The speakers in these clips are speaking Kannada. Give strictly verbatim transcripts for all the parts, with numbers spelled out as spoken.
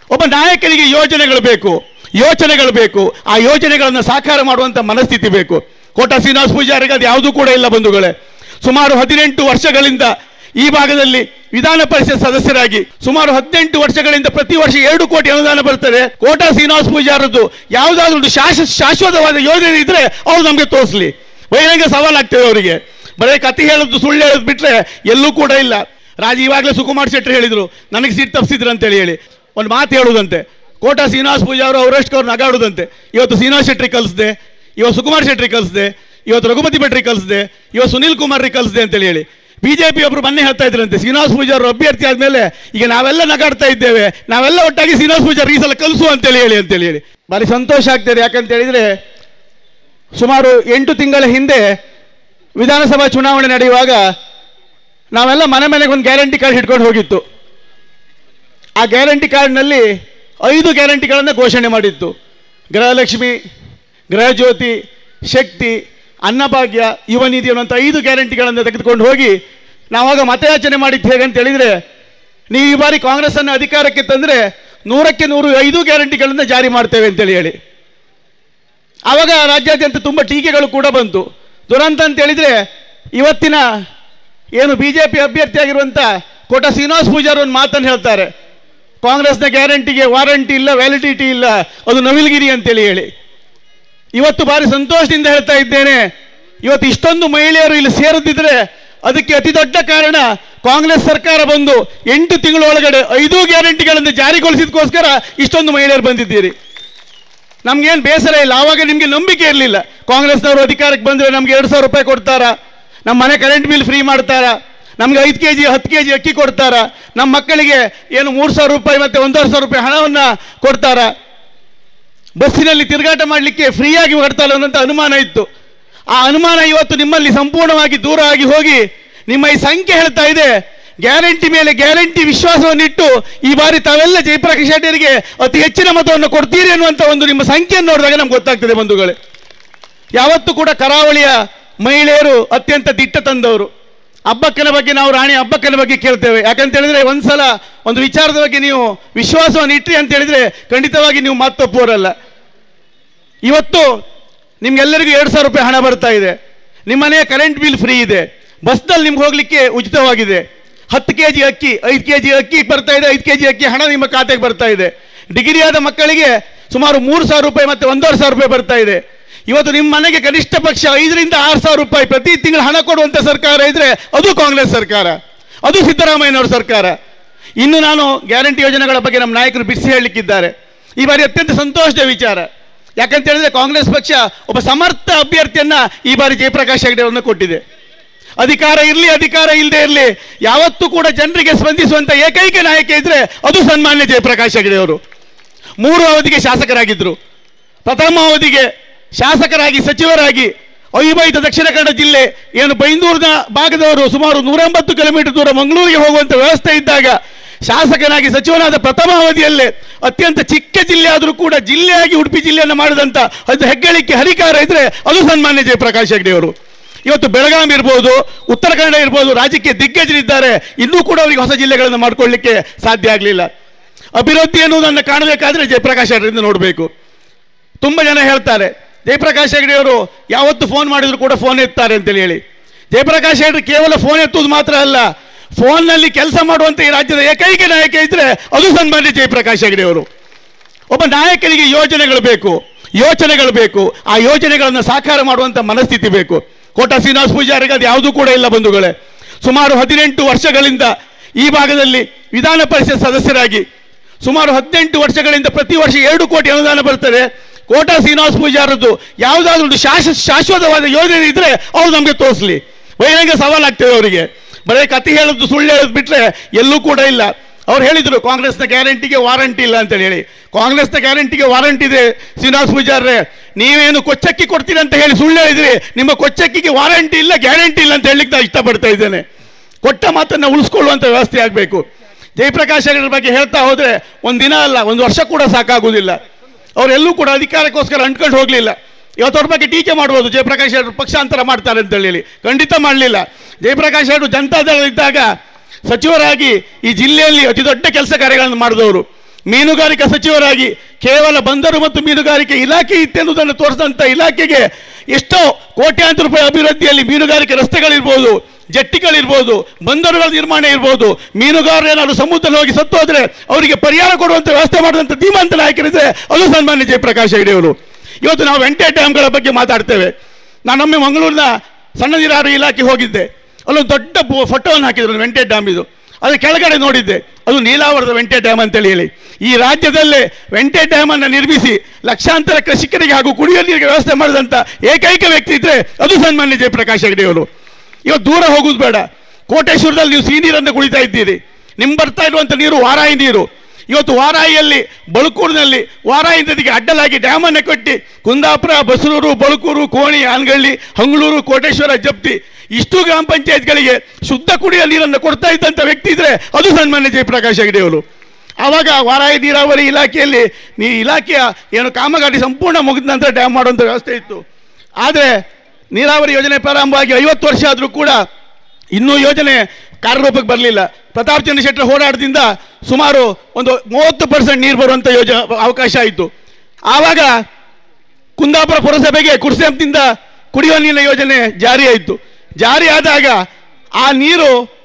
ಒಬ್ಬ ನಾಯಕನಿಗೆ ಯೋಜನೆಗಳು ಬೇಕು, ಯೋಚನೆಗಳು ಬೇಕು. ಆ ಯೋಜನೆಗಳನ್ನು ಸಾಕಾರ ಮಾಡುವಂಥ ಮನಸ್ಥಿತಿ ಬೇಕು. ಕೋಟ ಶ್ರೀನಿವಾಸ ಪೂಜಾರಿಗೆ ಅದು ಯಾವುದೂ ಕೂಡ ಇಲ್ಲ ಬಂಧುಗಳೇ. ಸುಮಾರು ಹದಿನೆಂಟು ವರ್ಷಗಳಿಂದ ಈ ಭಾಗದಲ್ಲಿ ವಿಧಾನ ಪರಿಷತ್ ಸದಸ್ಯರಾಗಿ ಸುಮಾರು ಹದಿನೆಂಟು ವರ್ಷಗಳಿಂದ ಪ್ರತಿ ವರ್ಷ ಎರಡು ಕೋಟಿ ಅನುದಾನ ಬರ್ತದೆ. ಕೋಟ ಶ್ರೀನಿವಾಸ ಪೂಜಾರದ್ದು ಯಾವುದಾದ್ರೂ ಒಂದು ಶಾಶ ಶಾಶ್ವತವಾದ ಯೋಜನೆ ಇದ್ರೆ ಅವ್ರು ನಮಗೆ ತೋರಿಸಲಿ. ಬಹಿರಂಗ ಸವಾಲಾಗ್ತದೆ ಅವರಿಗೆ. ಬರೀ ಕತೆ ಹೇಳೋದು ಸುಳ್ಳು ಹೇಳೋದು ಬಿಟ್ಟರೆ ಎಲ್ಲೂ ಕೂಡ ಇಲ್ಲ. ರಾಜ ಇವಾಗಲೇ ಸುಕುಮಾರ್ ಶೆಟ್ಟಿ ಹೇಳಿದರು ನನಗೆ ಸೀಟ್ ತಪ್ಪಿಸಿದ್ರು ಅಂತೇಳಿ ಹೇಳಿ ಒಂದು ಮಾತು ಹೇಳುವುದಂತೆ. ಕೋಟ ಶ್ರೀನಿವಾಸ ಪೂಜಾರು ಅವರಷ್ಟು ಅವ್ರು ನಗಾಡುದಂತೆ. ಇವತ್ತು ಶ್ರೀನಿವಾಸ ಶೆಟ್ಟಿ ಕಲಿಸಿದೆ, ಇವತ್ತು ಸುಕುಮಾರ್ ಶೆಟ್ಟಿ ಕಲಿಸಿದೆ, ಇವತ್ತು ರಘುಪತಿ ಭಟ್ರಿ ಕಲಿಸಿದೆ, ಇವತ್ತು ಸುನಿಲ್ ಕುಮಾರ್ ಕಲಿಸಿದೆ ಅಂತೇಳಿ ಹೇಳಿ ಬಿಜೆಪಿ ಒಬ್ರು ಮೊನ್ನೆ ಹೇಳ್ತಾ ಇದ್ರಂತೆ ಶ್ರೀನಿವಾಸ ಪೂಜಾರು ಅಭ್ಯರ್ಥಿ ಆದ್ಮೇಲೆ ಈಗ ನಾವೆಲ್ಲ ನಗಾಡ್ತಾ ಇದ್ದೇವೆ, ನಾವೆಲ್ಲ ಒಟ್ಟಾಗಿ ಶ್ರೀನಿವಾಸ ಪೂಜಾರು ಈ ಸಲ ಕಲಿಸು ಅಂತೇಳಿ ಹೇಳಿ ಅಂತೇಳಿ ಹೇಳಿ ಭಾರಿ ಸಂತೋಷ ಆಗ್ತದೆ. ಯಾಕಂತ ಹೇಳಿದ್ರೆ ಸುಮಾರು ಎಂಟು ತಿಂಗಳ ಹಿಂದೆ ವಿಧಾನಸಭಾ ಚುನಾವಣೆ ನಡೆಯುವಾಗ ನಾವೆಲ್ಲ ಮನೆ ಮನೆಗೆ ಒಂದು ಗ್ಯಾರಂಟಿ ಕಾರ್ಡ್ ಹಿಡ್ಕೊಂಡು ಹೋಗಿತ್ತು. ಆ ಗ್ಯಾರಂಟಿ ಕಾರ್ಡ್ನಲ್ಲಿ ಐದು ಗ್ಯಾರಂಟಿಗಳನ್ನು ಘೋಷಣೆ ಮಾಡಿತ್ತು. ಗೃಹಲಕ್ಷ್ಮಿ, ಗೃಹಜ್ಯೋತಿ, ಶಕ್ತಿ, ಅನ್ನಭಾಗ್ಯ, ಯುವ ನಿಧಿ ಅನ್ನುವಂಥ ಐದು ಗ್ಯಾರಂಟಿಗಳನ್ನು ತೆಗೆದುಕೊಂಡು ಹೋಗಿ ನಾವಾಗ ಮತಯಾಚನೆ ಮಾಡಿದ್ದು ಹೇಗಂತ ಹೇಳಿದರೆ, ನೀವು ಈ ಬಾರಿ ಕಾಂಗ್ರೆಸ್ಸನ್ನು ಅಧಿಕಾರಕ್ಕೆ ತಂದರೆ ನೂರಕ್ಕೆ ನೂರು ಐದು ಗ್ಯಾರಂಟಿಗಳನ್ನು ಜಾರಿ ಮಾಡ್ತೇವೆ ಅಂತೇಳಿ ಹೇಳಿ ಆವಾಗ ರಾಜ್ಯಾದ್ಯಂತ ತುಂಬ ಟೀಕೆಗಳು ಕೂಡ ಬಂತು. ದುರಂತ ಅಂತ ಹೇಳಿದರೆ ಇವತ್ತಿನ ಏನು ಬಿ ಜೆ ಪಿ ಅಭ್ಯರ್ಥಿಯಾಗಿರುವಂಥ ಕೋಟ ಶ್ರೀನಿವಾಸ ಪೂಜಾರು ಒಂದು ಮಾತನ್ನು ಹೇಳ್ತಾರೆ, ಕಾಂಗ್ರೆಸ್ನ ಗ್ಯಾರಂಟಿಗೆ ವಾರಂಟಿ ಇಲ್ಲ, ವ್ಯಾಲಿಡಿಟಿ ಇಲ್ಲ, ಅದು ನವಿಲುಗಿರಿ ಅಂತೇಳಿ ಹೇಳಿ ಇವತ್ತು ಭಾರಿ ಸಂತೋಷದಿಂದ ಹೇಳ್ತಾ ಇದ್ದೇನೆ. ಇವತ್ತು ಇಷ್ಟೊಂದು ಮಹಿಳೆಯರು ಇಲ್ಲಿ ಸೇರುತ್ತಿದ್ರೆ ಅದಕ್ಕೆ ಅತಿ ದೊಡ್ಡ ಕಾರಣ ಕಾಂಗ್ರೆಸ್ ಸರ್ಕಾರ ಬಂದು ಎಂಟು ತಿಂಗಳ ಒಳಗಡೆ ಐದು ಗ್ಯಾರಂಟಿಗಳನ್ನು ಜಾರಿಗೊಳಿಸಿದಕ್ಕೋಸ್ಕರ ಇಷ್ಟೊಂದು ಮಹಿಳೆಯರು ಬಂದಿದ್ದೀರಿ. ನಮ್ಗೇನು ಬೇಸರ ಇಲ್ಲ. ಆವಾಗ ನಿಮಗೆ ನಂಬಿಕೆ ಇರಲಿಲ್ಲ. ಕಾಂಗ್ರೆಸ್ನವರು ಅಧಿಕಾರಕ್ಕೆ ಬಂದರೆ ನಮ್ಗೆ ಎರಡು ಸಾವಿರ ರೂಪಾಯಿ ಕೊಡ್ತಾರಾ, ನಮ್ಮ ಮನೆ ಕರೆಂಟ್ ಬಿಲ್ ಫ್ರೀ ಮಾಡ್ತಾರಾ, ನಮ್ಗೆ ಐದು ಕೆ ಜಿ ಹತ್ತು ಕೆ ಜಿ ಅಕ್ಕಿ ಕೊಡ್ತಾರಾ, ನಮ್ಮ ಮಕ್ಕಳಿಗೆ ಏನು ಮೂರು ಸಾವಿರ ರೂಪಾಯಿ ಮತ್ತು ಒಂದೂವರೆ ಸಾವಿರ ರೂಪಾಯಿ ಹಣವನ್ನು ಕೊಡ್ತಾರಾ, ಬಸ್ಸಿನಲ್ಲಿ ತಿರುಗಾಟ ಮಾಡಲಿಕ್ಕೆ ಫ್ರೀಯಾಗಿ ಕೊಡ್ತಾರ ಅನ್ನೋಂಥ ಅನುಮಾನ ಇತ್ತು. ಆ ಅನುಮಾನ ಇವತ್ತು ನಿಮ್ಮಲ್ಲಿ ಸಂಪೂರ್ಣವಾಗಿ ದೂರ ಆಗಿ ಹೋಗಿ ನಿಮ್ಮ ಈ ಸಂಖ್ಯೆ ಹೇಳ್ತಾ ಇದೆ. ಗ್ಯಾರಂಟಿ ಮೇಲೆ ಗ್ಯಾರಂಟಿ ವಿಶ್ವಾಸವನ್ನಿಟ್ಟು ಈ ಬಾರಿ ತಾವೆಲ್ಲ ಜಯಪ್ರಕಾಶ್ ಶೆಟ್ಟರಿಗೆ ಅತಿ ಹೆಚ್ಚಿನ ಮತವನ್ನು ಕೊಡ್ತೀರಿ ಅನ್ನುವಂಥ ಒಂದು ನಿಮ್ಮ ಸಂಖ್ಯೆಯನ್ನು ನೋಡಿದಾಗ ನಮ್ಗೆ ಗೊತ್ತಾಗ್ತದೆ ಬಂಧುಗಳೇ. ಯಾವತ್ತೂ ಕೂಡ ಕರಾವಳಿಯ ಮಹಿಳೆಯರು ಅತ್ಯಂತ ದಿಟ್ಟ ತಂದವರು. ಹಬ್ಬಕ್ಕನ ಬಗ್ಗೆ ನಾವು ರಾಣಿ ಹಬ್ಬಕ್ಕನ ಬಗ್ಗೆ ಕೇಳ್ತೇವೆ. ಯಾಕಂತ ಹೇಳಿದ್ರೆ ಒಂದ್ಸಲ ಒಂದು ವಿಚಾರದ ಬಗ್ಗೆ ನೀವು ವಿಶ್ವಾಸವನ್ನು ಇಟ್ರಿ ಅಂತ ಹೇಳಿದ್ರೆ ಖಂಡಿತವಾಗಿ ನೀವು ಮಾತು ತಪ್ಪುವರಲ್ಲ. ಇವತ್ತು ನಿಮ್ಗೆಲ್ಲರಿಗೂ ಎರಡು ಸಾವಿರ ರೂಪಾಯಿ ಹಣ ಬರ್ತಾ ಇದೆ, ನಿಮ್ಮ ಮನೆಯ ಕರೆಂಟ್ ಬಿಲ್ ಫ್ರೀ ಇದೆ, ಬಸ್ನಲ್ಲಿ ನಿಮ್ಗೆ ಹೋಗ್ಲಿಕ್ಕೆ ಉಚಿತವಾಗಿದೆ, ಹತ್ತು ಕೆ ಜಿ ಅಕ್ಕಿ ಐದು ಕೆ ಜಿ ಅಕ್ಕಿ ಬರ್ತಾ ಇದೆ, ಐದು ಕೆ ಜಿ ಅಕ್ಕಿ ಹಣ ನಿಮ್ಮ ಖಾತೆಗೆ ಬರ್ತಾ ಇದೆ. ಡಿಗ್ರಿ ಆದ ಮಕ್ಕಳಿಗೆ ಸುಮಾರು ಮೂರು ಸಾವಿರ ರೂಪಾಯಿ ಮತ್ತು ಒಂದೂವರೆ ಸಾವಿರ ರೂಪಾಯಿ ಬರ್ತಾ ಇದೆ. ಇವತ್ತು ನಿಮ್ಮ ಮನೆಗೆ ಕನಿಷ್ಠ ಪಕ್ಷ ಐದರಿಂದ ಆರು ಸಾವಿರ ರೂಪಾಯಿ ಪ್ರತಿ ತಿಂಗಳು ಹಣ ಕೊಡುವಂಥ ಸರ್ಕಾರ ಇದ್ರೆ ಅದು ಕಾಂಗ್ರೆಸ್ ಸರ್ಕಾರ, ಅದು ಸಿದ್ದರಾಮಯ್ಯನವರ ಸರ್ಕಾರ. ಇನ್ನು ನಾನು ಗ್ಯಾರಂಟಿ ಯೋಜನೆಗಳ ಬಗ್ಗೆ ನಮ್ಮ ನಾಯಕರು ಬಿಡಿಸಿ ಹೇಳಲಿಕ್ಕಿದ್ದಾರೆ. ಈ ಬಾರಿ ಅತ್ಯಂತ ಸಂತೋಷದ ವಿಚಾರ. ಯಾಕಂತ ಹೇಳಿದ್ರೆ ಕಾಂಗ್ರೆಸ್ ಪಕ್ಷ ಒಬ್ಬ ಸಮರ್ಥ ಅಭ್ಯರ್ಥಿಯನ್ನ ಈ ಬಾರಿ ಜಯಪ್ರಕಾಶ್ ಹೆಗಡೆ ಅವರನ್ನು ಕೊಟ್ಟಿದೆ. ಅಧಿಕಾರ ಇರಲಿ ಅಧಿಕಾರ ಇಲ್ಲದೆ ಇರಲಿ ಯಾವತ್ತೂ ಕೂಡ ಜನರಿಗೆ ಸ್ಪಂದಿಸುವಂಥ ಏಕೈಕ ನಾಯಕ ಇದ್ರೆ ಅದು ಸನ್ಮಾನ್ಯ ಜಯಪ್ರಕಾಶ್ ಹೆಗಡೆ ಅವರು. ಮೂರು ಅವಧಿಗೆ ಶಾಸಕರಾಗಿದ್ದರು. ಪ್ರಥಮ ಅವಧಿಗೆ ಶಾಸಕರಾಗಿ ಸಚಿವರಾಗಿ ಅವಿಭಜಿತ ದಕ್ಷಿಣ ಕನ್ನಡ ಜಿಲ್ಲೆ ಏನು ಬೈಂದೂರಿನ ಭಾಗದವರು ಸುಮಾರು ನೂರ ಎಂಬತ್ತು ಕಿಲೋಮೀಟರ್ ದೂರ ಮಂಗಳೂರಿಗೆ ಹೋಗುವಂಥ ವ್ಯವಸ್ಥೆ ಇದ್ದಾಗ ಶಾಸಕನಾಗಿ ಸಚಿವನಾದ ಪ್ರಥಮ ಅವಧಿಯಲ್ಲೇ ಅತ್ಯಂತ ಚಿಕ್ಕ ಜಿಲ್ಲೆ ಆದರೂ ಕೂಡ ಜಿಲ್ಲೆಯಾಗಿ ಉಡುಪಿ ಜಿಲ್ಲೆಯನ್ನು ಮಾಡಿದಂಥ ಅದು ಹೆಗ್ಗಳಿಕೆ ಹರಿಕಾರ ಇದ್ರೆ ಅದು ಸನ್ಮಾನ್ಯ ಜಯಪ್ರಕಾಶ್ ಹೆಗಡೆ ಅವರು. ಇವತ್ತು ಬೆಳಗಾವಿ ಇರ್ಬೋದು, ಉತ್ತರ ಕನ್ನಡ ಇರ್ಬೋದು, ರಾಜ್ಯಕ್ಕೆ ದಿಗ್ಗಜರಿದ್ದಾರೆ. ಇನ್ನೂ ಕೂಡ ಅವರಿಗೆ ಹೊಸ ಜಿಲ್ಲೆಗಳನ್ನು ಮಾಡಿಕೊಳ್ಳಲಿಕ್ಕೆ ಸಾಧ್ಯ ಆಗಲಿಲ್ಲ. ಅಭಿವೃದ್ಧಿ ಎನ್ನುವುದನ್ನು ಕಾಣಬೇಕಾದ್ರೆ ಜಯಪ್ರಕಾಶ್ ಹೆಗಡೆಯಿಂದ ನೋಡಬೇಕು. ತುಂಬ ಜನ ಹೇಳ್ತಾರೆ ಜಯಪ್ರಕಾಶ್ ಹೆಗಡೆ ಅವರು ಯಾವತ್ತು ಫೋನ್ ಮಾಡಿದ್ರು ಕೂಡ ಫೋನ್ ಎತ್ತಾರೆ ಅಂತೇಳಿ ಹೇಳಿ. ಜಯಪ್ರಕಾಶ್ ಹೆಗಡೆ ಕೇವಲ ಫೋನ್ ಎತ್ತುವುದು ಮಾತ್ರ ಅಲ್ಲ, ಫೋನ್ನಲ್ಲಿ ಕೆಲಸ ಮಾಡುವಂಥ ಈ ರಾಜ್ಯದ ಏಕೈಕ ನಾಯಕ ಇದ್ರೆ ಅದು ಸನ್ಮಾನ್ಯ ಜಯಪ್ರಕಾಶ್ ಹೆಗಡೆ ಅವರು. ಒಬ್ಬ ನಾಯಕನಿಗೆ ಯೋಜನೆಗಳು ಬೇಕು, ಯೋಚನೆಗಳು ಬೇಕು. ಆ ಯೋಜನೆಗಳನ್ನು ಸಾಕಾರ ಮಾಡುವಂಥ ಮನಸ್ಥಿತಿ ಬೇಕು. ಕೋಟ ಶ್ರೀನಿವಾಸ ಪೂಜಾರಿಗೆ ಅದು ಯಾವುದೂ ಕೂಡ ಇಲ್ಲ ಬಂಧುಗಳೇ. ಸುಮಾರು ಹದಿನೆಂಟು ವರ್ಷಗಳಿಂದ ಈ ಭಾಗದಲ್ಲಿ ವಿಧಾನ ಪರಿಷತ್ ಸದಸ್ಯರಾಗಿ ಸುಮಾರು ಹದಿನೆಂಟು ವರ್ಷಗಳಿಂದ ಪ್ರತಿ ವರ್ಷ ಎರಡು ಕೋಟಿ ಅನುದಾನ ಬರ್ತದೆ. ಕೋಟ ಶ್ರೀನಿವಾಸ ಪೂಜಾರದ್ದು ಯಾವುದಾದ್ರೂ ಒಂದು ಶಾಶ ಶಾಶ್ವತವಾದ ಯೋಜನೆ ಇದ್ರೆ ಅವ್ರು ನಮಗೆ ತೋರಿಸಲಿ. ಬಹಿರಂಗ ಸವಾಲಾಗ್ತದೆ ಅವರಿಗೆ. ಬರೀ ಕತೆ ಹೇಳೋದು ಸುಳ್ಳು ಹೇಳೋದು ಬಿಟ್ಟರೆ ಎಲ್ಲೂ ಕೂಡ ಇಲ್ಲ. ಅವ್ರು ಹೇಳಿದರು ಕಾಂಗ್ರೆಸ್ನ ಗ್ಯಾರಂಟಿಗೆ ವಾರಂಟಿ ಇಲ್ಲ ಅಂತೇಳಿ ಹೇಳಿ. ಕಾಂಗ್ರೆಸ್ನ ಗ್ಯಾರಂಟಿಗೆ ವಾರಂಟಿ ಇದೆ ಶ್ರೀನಿವಾಸ ಪೂಜಾರ್ರೆ. ನೀವೇನು ಕೊಚ್ಚಕ್ಕಿ ಕೊಡ್ತೀರಿ ಅಂತ ಹೇಳಿ ಸುಳ್ಳು ಹೇಳಿದ್ರಿ. ನಿಮ್ಮ ಕೊಚ್ಚಕ್ಕಿಗೆ ವಾರಂಟಿ ಇಲ್ಲ, ಗ್ಯಾರಂಟಿ ಇಲ್ಲ ಅಂತ ಹೇಳಲಿಕ್ಕೆ ನಾನು ಇಷ್ಟಪಡ್ತಾ ಇದ್ದೇನೆ. ಕೊಟ್ಟ ಮಾತನ್ನು ಉಳಿಸ್ಕೊಳ್ಳುವಂಥ ವ್ಯವಸ್ಥೆ ಆಗಬೇಕು. ಜಯಪ್ರಕಾಶ್ ಹೆಗಡೆ ಬಗ್ಗೆ ಹೇಳ್ತಾ ಹೋದರೆ ಒಂದು ದಿನ ಅಲ್ಲ ಒಂದು ವರ್ಷ ಕೂಡ ಸಾಕಾಗುವುದಿಲ್ಲ. ಅವರೆಲ್ಲೂ ಕೂಡ ಅಧಿಕಾರಕ್ಕೋಸ್ಕರ ಅಂಟ್ಕೊಂಡು ಹೋಗಲಿಲ್ಲ. ಇವತ್ತು ಅವ್ರ ಬಗ್ಗೆ ಟೀಕೆ ಮಾಡ್ಬೋದು, ಜಯಪ್ರಕಾಶ್ ಹೆಗಡೆ ಪಕ್ಷಾಂತರ ಮಾಡ್ತಾರೆ ಅಂತ ಹೇಳಿ. ಖಂಡಿತ ಮಾಡಲಿಲ್ಲ. ಜಯಪ್ರಕಾಶ್ ಹೆಗಡೆ ಜನತಾದಳ ಇದ್ದಾಗ ಸಚಿವರಾಗಿ ಈ ಜಿಲ್ಲೆಯಲ್ಲಿ ಅತಿ ದೊಡ್ಡ ಕೆಲಸ ಕಾರ್ಯಗಳನ್ನು ಮಾಡಿದವರು. ಮೀನುಗಾರಿಕಾ ಸಚಿವರಾಗಿ ಕೇವಲ ಬಂದರು ಮತ್ತು ಮೀನುಗಾರಿಕೆ ಇಲಾಖೆ ಇತ್ತೆನ್ನುವುದನ್ನು ತೋರಿಸಿದಂಥ ಇಲಾಖೆಗೆ ಎಷ್ಟೋ ಕೋಟ್ಯಾಂತರ ರೂಪಾಯಿ ಅಭಿವೃದ್ಧಿಯಲ್ಲಿ ಮೀನುಗಾರಿಕೆ ರಸ್ತೆಗಳಿರ್ಬೋದು, ಜಟ್ಟಿಗಳಿರ್ಬೋದು, ಬಂದರುಗಳ ನಿರ್ಮಾಣ ಇರ್ಬೋದು, ಮೀನುಗಾರರು ಏನಾದರೂ ಸಮುದ್ರದಲ್ಲಿ ಹೋಗಿ ಸತ್ತು ಹೋದರೆ ಅವರಿಗೆ ಪರಿಹಾರ ಕೊಡುವಂಥ ವ್ಯವಸ್ಥೆ ಮಾಡುವಂಥ ಧೀಮಂತ ನಾಯಕರಿದ್ದರೆ ಅದು ಸನ್ಮಾನ್ಯ ಜಯಪ್ರಕಾಶ್ ಹೆಗಡೆ ಅವರು. ಇವತ್ತು ನಾವು ವೆಂಟೆ ಡ್ಯಾಮ್ಗಳ ಬಗ್ಗೆ ಮಾತಾಡ್ತೇವೆ. ನಾನೊಮ್ಮೆ ಮಂಗಳೂರಿನ ಸಣ್ಣ ನೀರಾವರಿ ಇಲಾಖೆ ಹೋಗಿದ್ದೆ. ಅಲ್ಲೊಂದು ದೊಡ್ಡ ಫೋಟೋವನ್ನು ಹಾಕಿದ್ರು ವೆಂಟೆ ಡ್ಯಾಮ್ ಇದು. ಅದು ಕೆಳಗಡೆ ನೋಡಿದ್ದೆ, ಅದು ನೀಲಾವರದ ವೆಂಟೆ ಡ್ಯಾಮ್ ಅಂತೇಳಿ ಹೇಳಿ. ಈ ರಾಜ್ಯದಲ್ಲೇ ವೆಂಟೆ ಡ್ಯಾಮನ್ನು ನಿರ್ಮಿಸಿ ಲಕ್ಷಾಂತರ ಕೃಷಿಕರಿಗೆ ಹಾಗೂ ಕುಡಿಯುವ ನೀರಿಗೆ ವ್ಯವಸ್ಥೆ ಮಾಡಿದಂಥ ಏಕೈಕ ವ್ಯಕ್ತಿ ಇದ್ದರೆ ಅದು ಸನ್ಮಾನ್ಯ ಜಯಪ್ರಕಾಶ್ ಹೆಗಡೆ ಅವರು. ಇವತ್ತು ದೂರ ಹೋಗುದು ಬೇಡ, ಕೋಟೇಶ್ವರದಲ್ಲಿ ನೀವು ಸಿಹಿ ನೀರನ್ನು ಕುಡಿತಾ ಇದ್ದೀರಿ. ನಿಮ್ಮ ಬರ್ತಾ ಇರುವಂಥ ನೀರು ವಾರಾಯಿ ನೀರು. ಇವತ್ತು ವಾರಾಯಿಯಲ್ಲಿ ಬಳುಕೂರಿನಲ್ಲಿ ವಾರಾಯಿ ನದಿಗೆ ಅಡ್ಡಲಾಗಿ ಡ್ಯಾಮನ್ನು ಕಟ್ಟಿ ಕುಂದಾಪುರ, ಬಸರೂರು, ಬಳುಕೂರು, ಕೋಣಿ, ಆನಗಳ್ಳಿ, ಹಂಗಳೂರು, ಕೋಟೇಶ್ವರ, ಜಪ್ತಿ ಇಷ್ಟು ಗ್ರಾಮ ಪಂಚಾಯತ್ಗಳಿಗೆ ಶುದ್ಧ ಕುಡಿಯುವ ನೀರನ್ನು ಕೊಡ್ತಾ ಇದ್ದಂಥ ವ್ಯಕ್ತಿ ಇದ್ದರೆ ಅದು ಸನ್ಮಾನ್ಯ ಜಯಪ್ರಕಾಶ್ ಹೆಗಡೆ ಅವರು. ಆವಾಗ ವಾರಾಯಿ ನೀರಾವರಿ ಇಲಾಖೆಯಲ್ಲಿ ನೀ ಇಲಾಖೆಯ ಏನು ಕಾಮಗಾರಿ ಸಂಪೂರ್ಣ ಮುಗಿದ ನಂತರ ಡ್ಯಾಮ್ ಮಾಡುವಂಥ ವ್ಯವಸ್ಥೆ ಇತ್ತು. ಆದರೆ ನೀರಾವರಿ ಯೋಜನೆ ಪ್ರಾರಂಭವಾಗಿ ಐವತ್ತು ವರ್ಷ ಆದರೂ ಕೂಡ ಇನ್ನೂ ಯೋಜನೆ ಕಾರ್ಯರೂಪಕ್ಕೆ ಬರಲಿಲ್ಲ. ಪ್ರತಾಪ್ ಚಂದ್ರ ಶೆಟ್ಟರ್ ಹೋರಾಟದಿಂದ ಸುಮಾರು ಒಂದು ಮೂವತ್ತು ಪರ್ಸೆಂಟ್ ನೀರು ಬರುವಂಥ ಯೋಜನೆ ಅವಕಾಶ ಆಯಿತು. ಆವಾಗ ಕುಂದಾಪುರ ಪುರಸಭೆಗೆ ಕುರ್ಸೆಂದಿಂದ ಕುಡಿಯುವ ನೀರಿನ ಯೋಜನೆ ಜಾರಿಯಾಯಿತು. ಜಾರಿ ಆದಾಗ ಆ ನೀರು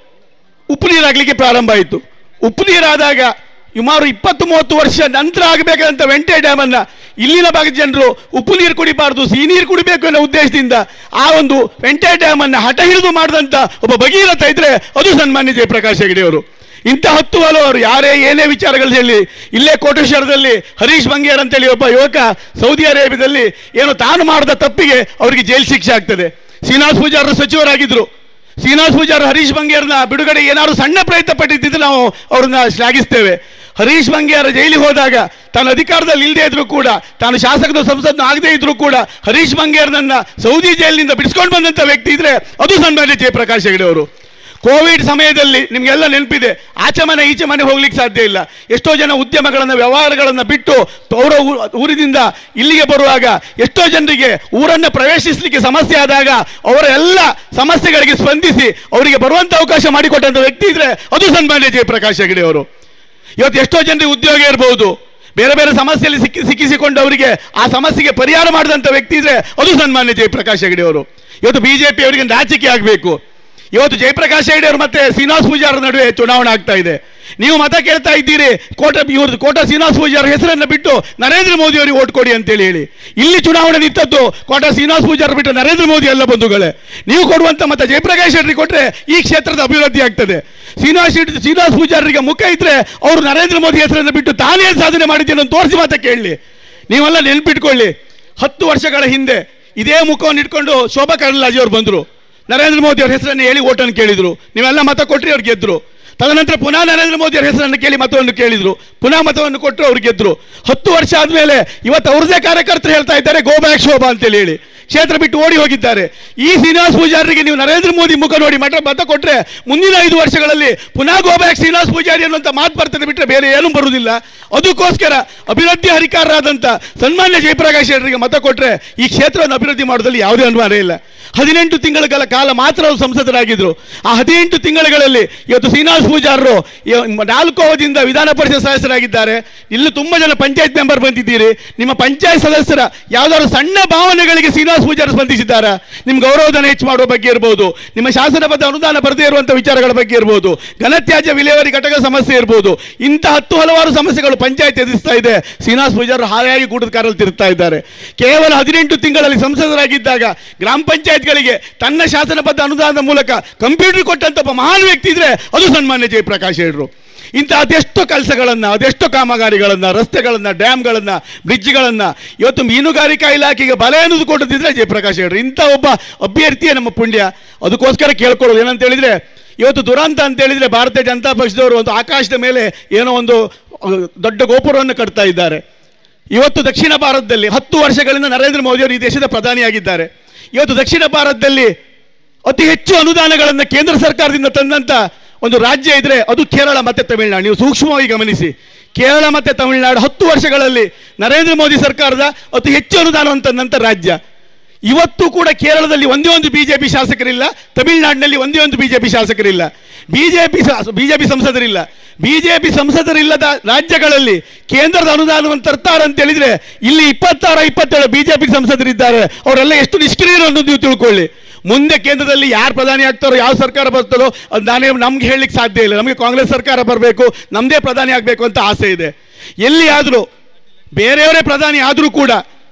ಉಪ್ಪು ನೀರಾಗಲಿಕ್ಕೆ ಪ್ರಾರಂಭ ಆಯಿತು. ಉಪ್ಪು ನೀರಾದಾಗ ಸುಮಾರು ಇಪ್ಪತ್ತು ಮೂವತ್ತು ವರ್ಷ ನಂತರ ಆಗಬೇಕಾದಂಥ ವೆಂಟೆ ಡ್ಯಾಮನ್ನು ಇಲ್ಲಿನ ಭಾಗದ ಜನರು ಉಪ್ಪು ನೀರು ಕುಡಿಬಾರ್ದು, ಸಿಹಿ ನೀರು ಕುಡಿಬೇಕು ಅನ್ನೋ ಉದ್ದೇಶದಿಂದ ಆ ಒಂದು ವೆಂಟೆ ಡ್ಯಾಮನ್ನು ಹಠ ಹಿಡಿದು ಮಾಡಿದಂಥ ಒಬ್ಬ ಭಗೀರಥ ಇದ್ದರೆ ಅದು ಸನ್ಮಾನ್ಯ ಜಯಪ್ರಕಾಶ್ ಹೆಗಡೆ ಅವರು. ಇಂಥ ಹತ್ತು ಹಲವರು ಯಾರೇ ಏನೇ ವಿಚಾರಗಳು ಹೇಳಿ, ಇಲ್ಲೇ ಕೋಟೇಶ್ವರದಲ್ಲಿ ಹರೀಶ್ ಬಂಗೇರ್ ಅಂತೇಳಿ ಒಬ್ಬ ಯುವಕ ಸೌದಿ ಅರೇಬಿಯಾದಲ್ಲಿ ಏನು ತಾನು ಮಾಡಿದ ತಪ್ಪಿಗೆ ಅವರಿಗೆ ಜೈಲು ಶಿಕ್ಷೆ ಆಗ್ತದೆ. ಶ್ರೀನಿವಾಸ್ ಪೂಜಾರ ಸಚಿವರಾಗಿದ್ದರು. ಶ್ರೀನಿವಾಸ್ ಪೂಜಾರ ಹರೀಶ್ ಬಂಗೇರ್ನ ಬಿಡುಗಡೆ ಏನಾದರೂ ಸಣ್ಣ ಪ್ರಯತ್ನ ಪಟ್ಟಿದ್ದಿದ್ರೆ ನಾವು ಅವ್ರನ್ನ ಶ್ಲಾಘಿಸ್ತೇವೆ. ಹರೀಶ್ ಬಂಗೇರ ಜೈಲಿಗೆ ಹೋದಾಗ ತಾನು ಅಧಿಕಾರದಲ್ಲಿ ಇಲ್ಲದೆ ಇದ್ರೂ ಕೂಡ, ತಾನು ಶಾಸಕದ ಸಂಸತ್ನ ಆಗದೇ ಇದ್ರೂ ಕೂಡ ಹರೀಶ್ ಬಂಗೇರ್ನನ್ನ ಸೌದಿ ಜೈಲಿನಿಂದ ಬಿಡಿಸ್ಕೊಂಡು ಬಂದಂಥ ವ್ಯಕ್ತಿ ಇದ್ರೆ ಅದು ಸನ್ಮಾನ್ಯ ಜಯಪ್ರಕಾಶ್ ಹೆಗಡೆ ಅವರು. ಕೋವಿಡ್ ಸಮಯದಲ್ಲಿ ನಿಮಗೆಲ್ಲ ನೆನಪಿದೆ, ಆಚೆ ಮನೆ ಈಚೆ ಮನೆ ಹೋಗ್ಲಿಕ್ಕೆ ಸಾಧ್ಯ ಇಲ್ಲ. ಎಷ್ಟೋ ಜನ ಉದ್ಯಮಗಳನ್ನು ವ್ಯವಹಾರಗಳನ್ನು ಬಿಟ್ಟು ಅವರ ಊರಿನಿಂದ ಇಲ್ಲಿಗೆ ಬರುವಾಗ ಎಷ್ಟೋ ಜನರಿಗೆ ಊರನ್ನು ಪ್ರವೇಶಿಸಲಿಕ್ಕೆ ಸಮಸ್ಯೆ ಆದಾಗ ಅವರ ಎಲ್ಲ ಸಮಸ್ಯೆಗಳಿಗೆ ಸ್ಪಂದಿಸಿ ಅವರಿಗೆ ಬರುವಂಥ ಅವಕಾಶ ಮಾಡಿಕೊಟ್ಟಂಥ ವ್ಯಕ್ತಿ ಇದ್ರೆ ಅದು ಸನ್ಮಾನ್ಯ ಜಯಪ್ರಕಾಶ್ ಹೆಗಡೆ ಅವರು. ಇವತ್ತು ಎಷ್ಟೋ ಜನರಿಗೆ ಉದ್ಯೋಗ ಇರಬಹುದು, ಬೇರೆ ಬೇರೆ ಸಮಸ್ಯೆಯಲ್ಲಿ ಸಿಕ್ಕಿ ಸಿಕ್ಕಿಸಿಕೊಂಡು ಅವರಿಗೆ ಆ ಸಮಸ್ಯೆಗೆ ಪರಿಹಾರ ಮಾಡಿದಂಥ ವ್ಯಕ್ತಿ ಇದ್ರೆ ಅದು ಸನ್ಮಾನ್ಯ ಜಯಪ್ರಕಾಶ್ ಹೆಗಡೆ ಅವರು. ಇವತ್ತು ಬಿಜೆಪಿ ಅವರಿಗೆ ನಾಚಿಕೆ ಆಗಬೇಕು. ಇವತ್ತು ಜಯಪ್ರಕಾಶ್ ಹೆಗಡೆ ಅವರು ಮತ್ತೆ ಶ್ರೀನಿವಾಸ್ ಪೂಜಾರ ನಡುವೆ ಚುನಾವಣೆ ಆಗ್ತಾ ಇದೆ. ನೀವು ಮತ ಕೇಳ್ತಾ ಇದ್ದೀರಿ, ಕೋಟ ಇವ್ರದ್ದು ಕೋಟ ಶ್ರೀನಿವಾಸ್ ಪೂಜಾರ ಹೆಸರನ್ನು ಬಿಟ್ಟು ನರೇಂದ್ರ ಮೋದಿ ಅವರಿಗೆ ಓಟ್ ಕೊಡಿ ಅಂತೇಳಿ ಹೇಳಿ. ಇಲ್ಲಿ ಚುನಾವಣೆ ನಿಂತದ್ದು ಕೋಟ ಶ್ರೀನಿವಾಸ್ ಪೂಜಾರ ಬಿಟ್ಟು ನರೇಂದ್ರ ಮೋದಿ ಎಲ್ಲ ಬಂಧುಗಳೇ. ನೀವು ಕೊಡುವಂಥ ಮತ ಜಯಪ್ರಕಾಶ್ ಹೆಗಡೆ ಕೊಟ್ಟರೆ ಈ ಕ್ಷೇತ್ರದ ಅಭಿವೃದ್ಧಿ ಆಗ್ತದೆ. ಶ್ರೀನಿವಾಸ್ ಶ್ರೀನಿವಾಸ್ ಪೂಜಾರಿಗೆ ಮುಖ ಇದ್ರೆ ಅವರು ನರೇಂದ್ರ ಮೋದಿ ಹೆಸರನ್ನು ಬಿಟ್ಟು ತಾನೇ ಸಾಧನೆ ಮಾಡಿದ್ದೇನೆ ಅಂತ ತೋರಿಸಿ ಮಾತ ಕೇಳಲಿ. ನೀವೆಲ್ಲ ನೆನ್ಪಿಟ್ಕೊಳ್ಳಿ, ಹತ್ತು ವರ್ಷಗಳ ಹಿಂದೆ ಇದೇ ಮುಖವನ್ನು ಇಟ್ಕೊಂಡು ಶೋಭಾ ಕರಂದ್ಲಾಜೆ ಅವರು ಬಂದರು. ನರೇಂದ್ರ ಮೋದಿ ಅವರ ಹೆಸರನ್ನು ಹೇಳಿ ಓಟನ್ನು ಕೇಳಿದರು. ನೀವೆಲ್ಲ ಮತ ಕೊಟ್ಟರೆ ಅವ್ರು ಗೆದ್ದರು. ತದನಂತರ ಪುನಃ ನರೇಂದ್ರ ಮೋದಿ ಅವರ ಹೆಸರನ್ನು ಕೇಳಿ ಮತವನ್ನು ಕೇಳಿದರು. ಪುನಃ ಮತವನ್ನು ಕೊಟ್ಟರು, ಅವ್ರು ಗೆದ್ದರು. ಹತ್ತು ವರ್ಷ ಆದಮೇಲೆ ಇವತ್ತು ಅವ್ರದ್ದೇ ಕಾರ್ಯಕರ್ತರು ಹೇಳ್ತಾ ಇದ್ದಾರೆ ಗೋ ಬ್ಯಾಕ್ ಶೋಭಾ ಅಂತೇಳಿ ಹೇಳಿ ಕ್ಷೇತ್ರ ಬಿಟ್ಟು ಓಡಿ ಹೋಗಿದ್ದಾರೆ. ಈ ಶ್ರೀನಿವಾಸ್ ಪೂಜಾರಿಗೆ ನೀವು ನರೇಂದ್ರ ಮೋದಿ ಮುಖ ನೋಡಿ ಮತ ಮತ ಕೊಟ್ಟರೆ ಮುಂದಿನ ಐದು ವರ್ಷಗಳಲ್ಲಿ ಪುನಃ ಗೋ ಬ್ಯಾಕ್ ಶ್ರೀನಿವಾಸ್ ಪೂಜಾರಿ ಅನ್ನುವಂಥ ಮಾತು ಬರ್ತದೆ ಬಿಟ್ಟರೆ ಬೇರೆ ಏನೂ ಬರುವುದಿಲ್ಲ. ಅದಕ್ಕೋಸ್ಕರ ಅಭಿವೃದ್ಧಿ ಹರಿಕಾರರಾದಂಥ ಸನ್ಮಾನ್ಯ ಜಯಪ್ರಕಾಶ್ ಹೆಗಡೆಗೆ ಮತ ಕೊಟ್ಟರೆ ಈ ಕ್ಷೇತ್ರವನ್ನು ಅಭಿವೃದ್ಧಿ ಮಾಡೋದ್ರಲ್ಲಿ ಯಾವುದೇ ಅನುಮಾನ ಇಲ್ಲ. ಹದಿನೆಂಟು ತಿಂಗಳ ಕಾಲ ಮಾತ್ರ ಅವರು ಸಂಸದರಾಗಿದ್ದರು. ಆ ಹದಿನೆಂಟು ತಿಂಗಳುಗಳಲ್ಲಿ ಇವತ್ತು ಶ್ರೀನಿವಾಸ್ ಪೂಜಾರರು ನಾಲ್ಕು ಅವಧಿಯಿಂದ ವಿಧಾನ ಪರಿಷತ್ ಸದಸ್ಯರಾಗಿದ್ದಾರೆ. ಇಲ್ಲಿ ತುಂಬ ಜನ ಪಂಚಾಯತ್ ಮೆಂಬರ್ ಬಂದಿದ್ದೀರಿ. ನಿಮ್ಮ ಪಂಚಾಯತ್ ಸದಸ್ಯರ ಯಾವುದಾದ್ರು ಸಣ್ಣ ಭಾವನೆಗಳಿಗೆ ಶ್ರೀನಿವಾಸ್ ಪೂಜಾರಿ ಸ್ಪಂದಿಸಿದ್ದಾರಾ? ನಿಮ್ಮ ಗೌರವಧನ ಹೆಚ್ಚು ಮಾಡುವ ಬಗ್ಗೆ ಇರ್ಬೋದು, ನಿಮ್ಮ ಶಾಸನಬದ್ಧ ಅನುದಾನ ಬರದೇ ಇರುವಂಥ ವಿಚಾರಗಳ ಬಗ್ಗೆ ಇರ್ಬೋದು, ಘನತ್ಯಾಜ್ಯ ವಿಲೇವಾರಿ ಘಟಕ ಸಮಸ್ಯೆ ಇರ್ಬೋದು, ಇಂಥ ಹತ್ತು ಹಲವಾರು ಸಮಸ್ಯೆಗಳು ಪಂಚಾಯತ್ ಎದುರಿಸ್ತಾ ಇದೆ. ಶ್ರೀನಿವಾಸ್ ಪೂಜಾರಿ ಹಾಯಾಗಿ ಕೂಡದ ಕಾರಲ್ಲಿ ತಿರುಗ್ತಾ ಇದ್ದಾರೆ. ಕೇವಲ ಹದಿನೆಂಟು ತಿಂಗಳಲ್ಲಿ ಸಂಸದರಾಗಿದ್ದಾಗ ಗ್ರಾಮ ಪಂಚಾಯತ್ಗಳಿಗೆ ತನ್ನ ಶಾಸನಬದ್ಧ ಅನುದಾನದ ಮೂಲಕ ಕಂಪ್ಯೂಟರ್ ಕೊಟ್ಟಂತ ಒಬ್ಬ ಮಹಾನ್ ವ್ಯಕ್ತಿ ಇದ್ರೆ ಅದು ಸನ್ಮಾನ್ಯ ಜಯಪ್ರಕಾಶ್ ಹೆಗಡೆ. ಇಂಥ ಅದೆಷ್ಟೋ ಕೆಲಸಗಳನ್ನು, ಅದೆಷ್ಟೋ ಕಾಮಗಾರಿಗಳನ್ನು, ರಸ್ತೆಗಳನ್ನು, ಡ್ಯಾಮ್ಗಳನ್ನು, ಬ್ರಿಡ್ಜ್ಗಳನ್ನು ಇವತ್ತು ಮೀನುಗಾರಿಕಾ ಇಲಾಖೆಗೆ ಬಲ ಎನ್ನುವುದು ಕೊಟ್ಟದಿದ್ರೆ ಜಯಪ್ರಕಾಶ್ ಹೆಗಡೆ. ಇಂಥ ಒಬ್ಬ ಅಭ್ಯರ್ಥಿಯೇ ನಮ್ಮ ಪುಣ್ಯ. ಅದಕ್ಕೋಸ್ಕರ ಕೇಳ್ಕೊಳ್ಳೋದು ಏನಂತ ಹೇಳಿದ್ರೆ, ಇವತ್ತು ದುರಂತ ಅಂತ ಹೇಳಿದ್ರೆ ಭಾರತೀಯ ಜನತಾ ಪಕ್ಷದವರು ಒಂದು ಆಕಾಶದ ಮೇಲೆ ಏನೋ ಒಂದು ದೊಡ್ಡ ಗೋಪುರವನ್ನು ಕಟ್ತಾ ಇದ್ದಾರೆ. ಇವತ್ತು ದಕ್ಷಿಣ ಭಾರತದಲ್ಲಿ ಹತ್ತು ವರ್ಷಗಳಿಂದ ನರೇಂದ್ರ ಮೋದಿ ಅವರು ಈ ದೇಶದ ಪ್ರಧಾನಿಯಾಗಿದ್ದಾರೆ. ಇವತ್ತು ದಕ್ಷಿಣ ಭಾರತದಲ್ಲಿ ಅತಿ ಹೆಚ್ಚು ಅನುದಾನಗಳನ್ನು ಕೇಂದ್ರ ಸರ್ಕಾರದಿಂದ ತಂದಂಥ ಒಂದು ರಾಜ್ಯ ಇದ್ರೆ ಅದು ಕೇರಳ ಮತ್ತು ತಮಿಳುನಾಡು. ನೀವು ಸೂಕ್ಷ್ಮವಾಗಿ ಗಮನಿಸಿ, ಕೇರಳ ಮತ್ತು ತಮಿಳುನಾಡು ಹತ್ತು ವರ್ಷಗಳಲ್ಲಿ ನರೇಂದ್ರ ಮೋದಿ ಸರ್ಕಾರದ ಅತಿ ಹೆಚ್ಚು ಅನುದಾನವನ್ನು ತಂದಂಥ ರಾಜ್ಯ. ಇವತ್ತು ಕೂಡ ಕೇರಳದಲ್ಲಿ ಒಂದೇ ಒಂದು ಬಿಜೆಪಿ ಶಾಸಕರಿಲ್ಲ, ತಮಿಳುನಾಡಿನಲ್ಲಿ ಒಂದೇ ಒಂದು ಬಿಜೆಪಿ ಶಾಸಕರಿಲ್ಲ. ಬಿಜೆಪಿ ಬಿಜೆಪಿ ಸಂಸದರಿಲ್ಲ. ಬಿಜೆಪಿ ಸಂಸದರಿಲ್ಲದ ರಾಜ್ಯಗಳಲ್ಲಿ ಕೇಂದ್ರದ ಅನುದಾನವನ್ನು ತರ್ತಾರೆ ಅಂತ ಹೇಳಿದ್ರೆ ಇಲ್ಲಿ ಇಪ್ಪತ್ತಾರು ಇಪ್ಪತ್ತೇಳು ಬಿಜೆಪಿ ಸಂಸದರಿದ್ದಾರೆ. ಅವರೆಲ್ಲ ಎಷ್ಟು ನಿಷ್ಕ್ರಿಯರು ಅನ್ನೋದು ನೀವು ತಿಳ್ಕೊಳ್ಳಿ. ಮುಂದೆ ಕೇಂದ್ರದಲ್ಲಿ ಯಾರು ಪ್ರಧಾನಿ ಆಗ್ತಾರೋ, ಯಾವ ಸರ್ಕಾರ ಬರ್ತಾರೋ ಅದು ನಾನೇ ನಮ್ಗೆ ಹೇಳಲಿಕ್ಕೆ ಸಾಧ್ಯ ಇಲ್ಲ. ನಮಗೆ ಕಾಂಗ್ರೆಸ್ ಸರ್ಕಾರ ಬರಬೇಕು, ನಮ್ಮದೇ ಪ್ರಧಾನಿ ಆಗಬೇಕು ಅಂತ ಆಸೆ ಇದೆ. ಎಲ್ಲಿ ಆದರೂ ಬೇರೆಯವರೇ ಪ್ರಧಾನಿ ಆದರೂ ಕೂಡ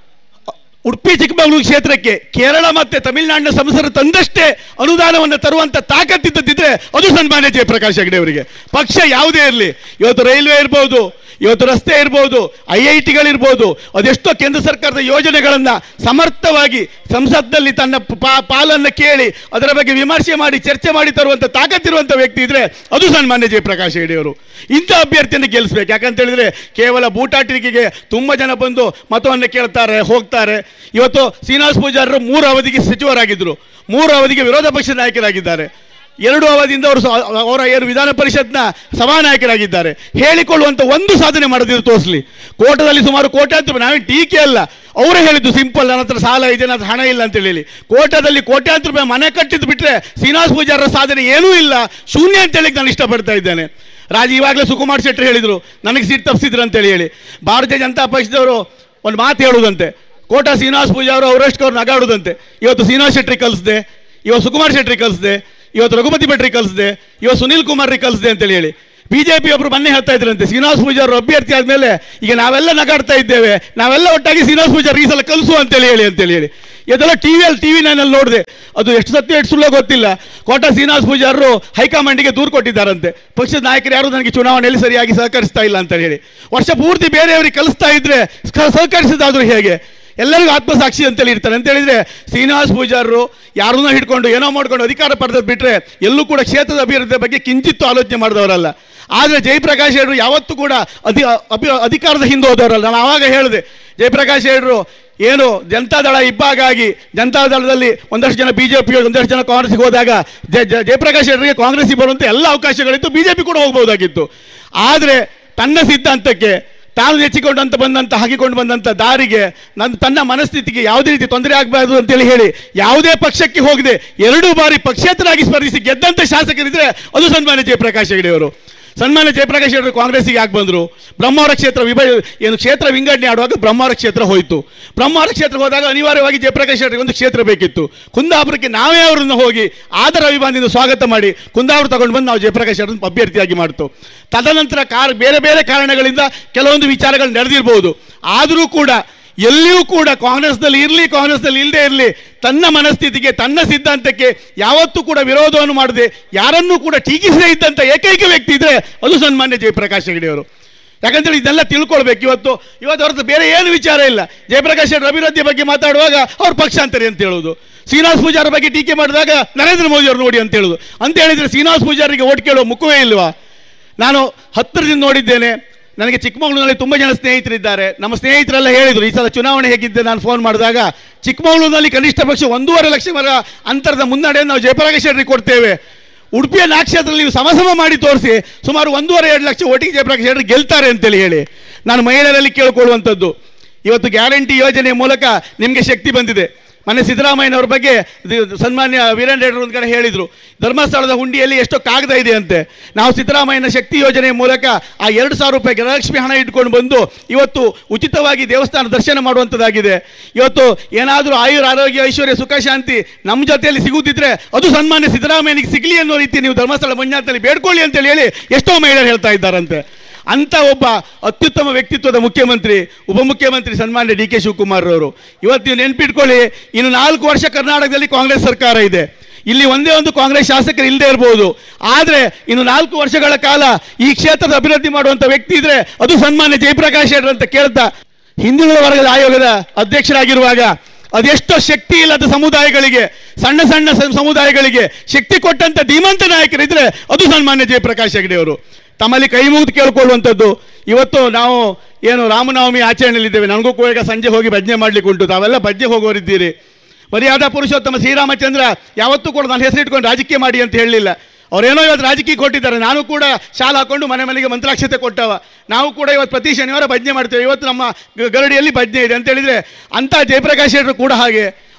ಉಡುಪಿ ಚಿಕ್ಕಮಗಳೂರು ಕ್ಷೇತ್ರಕ್ಕೆ ಕೇರಳ ಮತ್ತು ತಮಿಳುನಾಡಿನ ಸಂಸದರು ತಂದಷ್ಟೇ ಅನುದಾನವನ್ನು ತರುವಂಥ ತಾಕತ್ತಿದ್ದಿದ್ರೆ ಅದು ಸನ್ಮಾನ್ಯ ಜಯಪ್ರಕಾಶ್ ಹೆಗಡೆ ಅವರಿಗೆ. ಪಕ್ಷ ಯಾವುದೇ ಇರಲಿ, ಇವತ್ತು ರೈಲ್ವೆ ಇರ್ಬೋದು, ಇವತ್ತು ರಸ್ತೆ ಇರ್ಬೋದು, ಐ ಐ ಟಿಗಳಿರ್ಬೋದು, ಅದೆಷ್ಟೋ ಕೇಂದ್ರ ಸರ್ಕಾರದ ಯೋಜನೆಗಳನ್ನು ಸಮರ್ಥವಾಗಿ ಸಂಸತ್ನಲ್ಲಿ ತನ್ನ ಪಾಲನ್ನು ಕೇಳಿ ಅದರ ಬಗ್ಗೆ ವಿಮರ್ಶೆ ಮಾಡಿ ಚರ್ಚೆ ಮಾಡಿ ತರುವಂಥ ತಾಕತ್ತಿರುವಂಥ ವ್ಯಕ್ತಿ ಇದ್ರೆ ಅದು ಸನ್ಮಾನ್ಯ ಜಯಪ್ರಕಾಶ್ ಹೆಗಡೆ ಅವರು. ಇಂಥ ಅಭ್ಯರ್ಥಿಯನ್ನು ಗೆಲ್ಲಿಸ್ಬೇಕು. ಯಾಕಂತ ಹೇಳಿದ್ರೆ ಕೇವಲ ಬೂಟಾಟಿಕೆಗೆ ತುಂಬ ಜನ ಬಂದು ಮತವನ್ನು ಕೇಳ್ತಾರೆ, ಹೋಗ್ತಾರೆ. ಇವತ್ತು ಶ್ರೀನಿವಾಸ ಪೂಜಾರರು ಮೂರು ಅವಧಿಗೆ ಸಚಿವರಾಗಿದ್ದರು, ಮೂರು ಅವಧಿಗೆ ವಿರೋಧ ಪಕ್ಷದ ನಾಯಕರಾಗಿದ್ದಾರೆ, ಎರಡು ಅವಧಿಯಿಂದ ಅವರು ಅವರ ಏನು ವಿಧಾನ ಪರಿಷತ್ನ ಸಭಾನಾಯಕರಾಗಿದ್ದಾರೆ. ಹೇಳಿಕೊಳ್ಳುವಂಥ ಒಂದು ಸಾಧನೆ ಮಾಡೋದಿದ್ರು ತೋರಿಸಲಿ. ಕೋಟದಲ್ಲಿ ಸುಮಾರು ಕೋಟ್ಯಾಂತರ, ನಾವೇನು ಟೀಕೆ ಅಲ್ಲ, ಅವರೇ ಹೇಳಿದ್ದು ಸಿಂಪಲ್, ನನ್ನ ಹತ್ರ ಸಾಲ ಇದೆ, ನನ್ನ ಹಣ ಇಲ್ಲ ಅಂತ ಹೇಳಿ. ಕೋಟದಲ್ಲಿ ಕೋಟ್ಯಾಂತರ ರೂಪಾಯಿ ಮನೆ ಕಟ್ಟಿದ್ದು ಬಿಟ್ಟರೆ ಶ್ರೀನಿವಾಸ ಪೂಜಾರರ ಸಾಧನೆ ಏನೂ ಇಲ್ಲ, ಶೂನ್ಯ ಅಂತ ಹೇಳಿಕ್ಕೆ ನಾನು ಇಷ್ಟಪಡ್ತಾ ಇದ್ದೇನೆ. ರಾಜ ಇವಾಗಲೇ ಸುಕುಮಾರ್ ಶೆಟ್ಟರ್ ಹೇಳಿದರು ನನಗೆ ಸೀಟ್ ತಪ್ಪಿಸಿದ್ರು ಅಂತೇಳಿ ಹೇಳಿ. ಭಾರತೀಯ ಜನತಾ ಪಕ್ಷದವರು ಒಂದು ಮಾತು ಹೇಳುವುದಂತೆ, ಕೋಟ ಶ್ರೀನಿವಾಸ ಪೂಜಾರು ಅವರಷ್ಟು ಅವ್ರು ನಗಾಡುವುದಂತೆ. ಇವತ್ತು ಶ್ರೀನಿವಾಸ ಶೆಟ್ಟಿ ಕಲಿಸಿದೆ, ಇವತ್ತು ಸುಕುಮಾರ್ ಶೆಟ್ಟಿ ಕಲಿಸಿದೆ, ಇವತ್ತು ರಘುಪತಿ ಭಟ್ರಿ ಕಲಿಸಿದೆ, ಇವತ್ತು ಸುನೀಲ್ ಕುಮಾರ್ರಿ ಕಲಿಸಿದೆ ಅಂತೇಳಿ ಹೇಳಿ. ಬಿಜೆಪಿ ಒಬ್ಬರು ಮೊನ್ನೆ ಹೇಳ್ತಾ ಇದ್ರಂತೆ, ಶ್ರೀನಿವಾಸ ಪೂಜಾರು ಅಭ್ಯರ್ಥಿ ಆದಮೇಲೆ ಈಗ ನಾವೆಲ್ಲ ನಗಾಡ್ತಾ ಇದ್ದೇವೆ, ನಾವೆಲ್ಲ ಒಟ್ಟಾಗಿ ಶ್ರೀನಿವಾಸ ಪೂಜಾರಿ ಈ ಸಲ ಕಲಿಸು ಅಂತೇಳಿ ಹೇಳಿ ಅಂತೇಳಿ ಹೇಳಿ. ಇದೆಲ್ಲ ಟಿ ವಿಯಲ್ಲಿ ಟಿ ವಿ ನೈನಲ್ಲಿ ನೋಡಿದೆ, ಅದು ಎಷ್ಟು ಸತ್ಯ ಎಷ್ಟು ಸುಳ್ಳು ಗೊತ್ತಿಲ್ಲ. ಕೋಟ ಶ್ರೀನಿವಾಸ ಪೂಜಾರರು ಹೈಕಮಾಂಡಿಗೆ ದೂರು ಕೊಟ್ಟಿದ್ದಾರಂತೆ, ಪಕ್ಷದ ನಾಯಕರು ಯಾರು ನನಗೆ ಚುನಾವಣೆಯಲ್ಲಿ ಸರಿಯಾಗಿ ಸಹಕರಿಸ್ತಾ ಇಲ್ಲ ಅಂತ ಹೇಳಿ. ವರ್ಷ ಪೂರ್ತಿ ಬೇರೆಯವರಿಗೆ ಕಲಿಸ್ತಾ ಇದ್ರೆ ಸಹಕರಿಸಿದಾದ್ರು ಹೇಗೆ? ಎಲ್ಲರಿಗೂ ಆತ್ಮಸಾಕ್ಷಿ ಅಂತೇಳಿ ಇರ್ತಾರೆ. ಅಂತ ಹೇಳಿದ್ರೆ ಶ್ರೀನಿವಾಸ ಪೂಜಾರರು ಯಾರನ್ನೂ ಹಿಡ್ಕೊಂಡು ಏನೋ ಮಾಡ್ಕೊಂಡು ಅಧಿಕಾರ ಪಡೆದದ್ದು ಬಿಟ್ಟರೆ ಎಲ್ಲೂ ಕೂಡ ಕ್ಷೇತ್ರದ ಅಭಿವೃದ್ಧಿ ಬಗ್ಗೆ ಕಿಂಚಿತ್ತು ಆಲೋಚನೆ ಮಾಡಿದವರಲ್ಲ. ಆದರೆ ಜಯಪ್ರಕಾಶ್ ಹೆಗಡೆ ಯಾವತ್ತೂ ಕೂಡ ಅಧಿ ಅಭಿ ಅಧಿಕಾರದ ಹಿಂದೆ ಹೋದವರಲ್ಲ. ನಾನು ಆವಾಗ ಹೇಳಿದೆ, ಜಯಪ್ರಕಾಶ್ ಹೆಗಡೆ ಏನು ಜನತಾದಳ ಇಬ್ಬಾಗ ಆಗಿ ಜನತಾದಳದಲ್ಲಿ ಒಂದಷ್ಟು ಜನ ಬಿ ಜೆ ಪಿ ಒಂದಷ್ಟು ಜನ ಕಾಂಗ್ರೆಸ್ಗೆ ಹೋದಾಗ ಜಯಪ್ರಕಾಶ್ ಹೆಗಡೆಗೆ ಕಾಂಗ್ರೆಸ್ಗೆ ಬರುವಂಥ ಎಲ್ಲ ಅವಕಾಶಗಳಿತ್ತು, ಬಿ ಜೆ ಪಿ ಕೂಡ ಹೋಗ್ಬೋದಾಗಿತ್ತು. ಆದರೆ ತನ್ನ ಸಿದ್ಧಾಂತಕ್ಕೆ ತಾನು ನೆಚ್ಚಿಕೊಂಡಂತ ಬಂದಂಥ ಹಾಕಿಕೊಂಡು ಬಂದಂಥ ದಾರಿಗೆ ನನ್ನ ತನ್ನ ಮನಸ್ಥಿತಿಗೆ ಯಾವುದೇ ರೀತಿ ತೊಂದರೆ ಆಗಬಾರ್ದು ಅಂತೇಳಿ ಹೇಳಿ ಯಾವುದೇ ಪಕ್ಷಕ್ಕೆ ಹೋಗದೆ ಎರಡು ಬಾರಿ ಪಕ್ಷೇತರಾಗಿ ಸ್ಪರ್ಧಿಸಿ ಗೆದ್ದಂಥ ಶಾಸಕರಿದ್ದರೆ ಅದು ಸನ್ಮಾನ್ಯ ಜಯಪ್ರಕಾಶ್ ಹೆಗಡೆ ಅವರು. ಸನ್ಮಾನ್ಯ ಜಯಪ್ರಕಾಶ್ ಹೆಗಡೆ ಕಾಂಗ್ರೆಸ್ಸಿಗೆ ಯಾಕೆ ಬಂದರು? ಬ್ರಹ್ಮಾವರ ಕ್ಷೇತ್ರ ವಿಭ ಏನು ಕ್ಷೇತ್ರ ವಿಂಗಡಣೆ ಆಡುವಾಗ ಬ್ರಹ್ಮಾವರ ಕ್ಷೇತ್ರ ಹೋಯಿತು. ಬ್ರಹ್ಮಾವರ ಕ್ಷೇತ್ರ ಹೋದಾಗ ಅನಿವಾರ್ಯವಾಗಿ ಜಯಪ್ರಕಾಶ್ ಹೆಗಡೆಗೆ ಒಂದು ಕ್ಷೇತ್ರ ಬೇಕಿತ್ತು. ಕುಂದಾಪುರಕ್ಕೆ ನಾವೇ ಅವರನ್ನು ಹೋಗಿ ಆದರ ಅಭಿಮಾನದಿಂದ ಸ್ವಾಗತ ಮಾಡಿ ಕುಂದಾಪುರ ತಗೊಂಡು ಬಂದು ನಾವು ಜಯಪ್ರಕಾಶ್ ಹೆಗಡೆಯನ್ನು ಅಭ್ಯರ್ಥಿಯಾಗಿ ಮಾಡ್ತು. ತದನಂತರ ಕಾರ್ ಬೇರೆ ಬೇರೆ ಕಾರಣಗಳಿಂದ ಕೆಲವೊಂದು ವಿಚಾರಗಳು ನಡೆದಿರ್ಬೋದು. ಆದರೂ ಕೂಡ ಎಲ್ಲಿಯೂ ಕೂಡ ಕಾಂಗ್ರೆಸ್ನಲ್ಲಿ ಇರಲಿ ಕಾಂಗ್ರೆಸ್ನಲ್ಲಿ ಇಲ್ಲದೆ ಇರಲಿ ತನ್ನ ಮನಸ್ಥಿತಿಗೆ ತನ್ನ ಸಿದ್ಧಾಂತಕ್ಕೆ ಯಾವತ್ತೂ ಕೂಡ ವಿರೋಧವನ್ನು ಮಾಡದೆ ಯಾರನ್ನೂ ಕೂಡ ಟೀಕಿಸದೇ ಇದ್ದಂಥ ಏಕೈಕ ವ್ಯಕ್ತಿ ಇದ್ದರೆ ಅದು ಸನ್ಮಾನ್ಯ ಜಯಪ್ರಕಾಶ್ ಹೆಗಡೆ ಅವರು. ಯಾಕಂತೇಳಿ ಇದೆಲ್ಲ ತಿಳ್ಕೊಳ್ಬೇಕು. ಇವತ್ತು ಇವತ್ತು ಹೊರತು ಬೇರೆ ಏನು ವಿಚಾರ ಇಲ್ಲ. ಜಯಪ್ರಕಾಶ್ ಹೆಗಡೆ ಅಭಿವೃದ್ಧಿ ಬಗ್ಗೆ ಮಾತಾಡುವಾಗ ಅವ್ರು ಪಕ್ಷಾಂತರಿ ಅಂತ ಹೇಳೋದು, ಶ್ರೀನಿವಾಸ ಪೂಜಾರ ಬಗ್ಗೆ ಟೀಕೆ ಮಾಡಿದಾಗ ನರೇಂದ್ರ ಮೋದಿ ಅವರು ನೋಡಿ ಅಂತ ಹೇಳೋದು. ಅಂತ ಹೇಳಿದರೆ ಶ್ರೀನಿವಾಸ ಪೂಜಾರಿಗೆ ಓಟ್ ಕೇಳುವ ಮುಖವೇ ಇಲ್ವಾ? ನಾನು ಹತ್ತಿರದಿಂದ ನೋಡಿದ್ದೇನೆ. ನನಗೆ ಚಿಕ್ಕಮಗಳೂರಿನಲ್ಲಿ ತುಂಬ ಜನ ಸ್ನೇಹಿತರಿದ್ದಾರೆ. ನಮ್ಮ ಸ್ನೇಹಿತರೆಲ್ಲ ಹೇಳಿದರು, ಈ ಸಲ ಚುನಾವಣೆ ಹೇಗಿದ್ದೆ ನಾನು ಫೋನ್ ಮಾಡಿದಾಗ ಚಿಕ್ಕಮಗಳೂರಿನಲ್ಲಿ ಕನಿಷ್ಠ ಪಕ್ಷ ಒಂದೂವರೆ ಲಕ್ಷ ಮರ ಅಂತರದ ಮುನ್ನಡೆಯನ್ನು ನಾವು ಜಯಪ್ರಕಾಶ್ ಹೆಗಡೆ ಕೊಡ್ತೇವೆ. ಉಡುಪಿಯ ನಾಲ್ಕು ಕ್ಷೇತ್ರದಲ್ಲಿ ನೀವು ಸಮಸಮ ಮಾಡಿ ತೋರಿಸಿ ಸುಮಾರು ಒಂದೂವರೆ ಎರಡು ಲಕ್ಷ ಒಟ್ಟಿಗೆ ಜಯಪ್ರಕಾಶ್ ಹೆಗಡೆ ಗೆಲ್ತಾರೆ ಅಂತೇಳಿ ಹೇಳಿ ನಾನು ಮಹಿಳೆಯರಲ್ಲಿ ಕೇಳಿಕೊಳ್ಳುವಂಥದ್ದು. ಇವತ್ತು ಗ್ಯಾರಂಟಿ ಯೋಜನೆ ಮೂಲಕ ನಿಮಗೆ ಶಕ್ತಿ ಬಂದಿದೆ. ಮೊನ್ನೆ ಸಿದ್ದರಾಮಯ್ಯನವ್ರ ಬಗ್ಗೆ ಸನ್ಮಾನ್ಯ ವೀರೇಂದ್ರ ಹೆಗಡೆ ಒಂದು ಕಡೆ ಹೇಳಿದರು, ಧರ್ಮಸ್ಥಳದ ಹುಂಡಿಯಲ್ಲಿ ಎಷ್ಟೋ ಕಾಗದ ಇದೆ ಅಂತೆ. ನಾವು ಸಿದ್ದರಾಮಯ್ಯನ ಶಕ್ತಿ ಯೋಜನೆ ಮೂಲಕ ಆ ಎರಡು ಸಾವಿರ ರೂಪಾಯಿ ಗೃಹಲಕ್ಷ್ಮಿ ಹಣ ಇಟ್ಕೊಂಡು ಬಂದು ಇವತ್ತು ಉಚಿತವಾಗಿ ದೇವಸ್ಥಾನ ದರ್ಶನ ಮಾಡುವಂಥದ್ದಾಗಿದೆ. ಇವತ್ತು ಏನಾದರೂ ಆಯುರ್ ಆರೋಗ್ಯ ಐಶ್ವರ್ಯ ಸುಖ ಶಾಂತಿ ನಮ್ಮ ಜೊತೆಯಲ್ಲಿ ಸಿಗುತ್ತಿದ್ರೆ ಅದು ಸನ್ಮಾನ್ಯ ಸಿದ್ದರಾಮಯ್ಯನಿಗೆ ಸಿಗಲಿ ಅನ್ನೋ ರೀತಿ ನೀವು ಧರ್ಮಸ್ಥಳ ಮಂಜುನಾಥನಲ್ಲಿ ಬೇಡ್ಕೊಳ್ಳಿ ಅಂತೇಳಿ ಹೇಳಿ ಎಷ್ಟೋ ಮಹಿಳೆಯರು ಹೇಳ್ತಾ ಇದ್ದಾರಂತೆ. ಅಂಥ ಒಬ್ಬ ಅತ್ಯುತ್ತಮ ವ್ಯಕ್ತಿತ್ವದ ಮುಖ್ಯಮಂತ್ರಿ ಉಪಮುಖ್ಯಮಂತ್ರಿ ಸನ್ಮಾನ್ಯ ಡಿ ಕೆ ಶಿವಕುಮಾರ್ ಅವರು. ಇವತ್ತು ನೀವು ನೆನ್ಪಿಟ್ಕೊಳ್ಳಿ, ಇನ್ನು ನಾಲ್ಕು ವರ್ಷ ಕರ್ನಾಟಕದಲ್ಲಿ ಕಾಂಗ್ರೆಸ್ ಸರ್ಕಾರ ಇದೆ. ಇಲ್ಲಿ ಒಂದೇ ಒಂದು ಕಾಂಗ್ರೆಸ್ ಶಾಸಕರು ಇಲ್ಲದೆ ಇರಬಹುದು, ಆದರೆ ಇನ್ನು ನಾಲ್ಕು ವರ್ಷಗಳ ಕಾಲ ಈ ಕ್ಷೇತ್ರದ ಅಭಿವೃದ್ಧಿ ಮಾಡುವಂಥ ವ್ಯಕ್ತಿ ಇದ್ರೆ ಅದು ಸನ್ಮಾನ್ಯ ಜಯಪ್ರಕಾಶ್ ಹೆಗಡೆ ಅಂತ ಕೇಳ್ತಾ, ಹಿಂದುಳಿದ ವರ್ಗದ ಆಯೋಗದ ಅಧ್ಯಕ್ಷರಾಗಿರುವಾಗ ಅದೆಷ್ಟೋ ಶಕ್ತಿ ಇಲ್ಲದ ಸಮುದಾಯಗಳಿಗೆ, ಸಣ್ಣ ಸಣ್ಣ ಸಮುದಾಯಗಳಿಗೆ ಶಕ್ತಿ ಕೊಟ್ಟಂಥ ಧೀಮಂತ ನಾಯಕರಿದ್ರೆ ಅದು ಸನ್ಮಾನ್ಯ ಜಯಪ್ರಕಾಶ್ ಹೆಗಡೆ ಅವರು. ತಮ್ಮಲ್ಲಿ ಕೈ ಮುಗಿದು ಕೇಳ್ಕೊಳ್ಳುವಂಥದ್ದು, ಇವತ್ತು ನಾವು ಏನು ರಾಮನವಮಿ ಆಚರಣೆಯಲ್ಲಿದ್ದೇವೆ, ನನಗೂ ಕೂಡ ಈಗ ಸಂಜೆ ಹೋಗಿ ಭಜನೆ ಮಾಡಲಿಕ್ಕೆ ಉಂಟು. ತಾವೆಲ್ಲ ಭಜನೆ ಹೋಗೋರಿದ್ದೀರಿ. ಮರ್ಯಾದಾ ಪುರುಷೋತ್ತಮ ಶ್ರೀರಾಮಚಂದ್ರ ಯಾವತ್ತೂ ಕೂಡ ನನ್ನ ಹೆಸರಿಟ್ಕೊಂಡು ರಾಜಕೀಯ ಮಾಡಿ ಅಂತ ಹೇಳಲಿಲ್ಲ. ಅವರೇನೋ ಇವತ್ತು ರಾಜಕೀಯ ಕೊಟ್ಟಿದ್ದಾರೆ. ನಾನು ಕೂಡ ಶಾಲೆ ಹಾಕೊಂಡು ಮನೆ ಮನೆಗೆ ಮಂತ್ರಾಕ್ಷತೆ ಕೊಟ್ಟವ. ನಾವು ಕೂಡ ಇವತ್ತು ಪ್ರತಿ ಶನಿವಾರ ಭಜನೆ ಮಾಡ್ತೇವೆ. ಇವತ್ತು ನಮ್ಮ ಗರಡಿಯಲ್ಲಿ ಭಜನೆ ಇದೆ ಅಂತ ಹೇಳಿದರೆ ಅಂಥ ಜಯಪ್ರಕಾಶ್ ಹೆಗಡೆ ಕೂಡ ಹಾಗೆ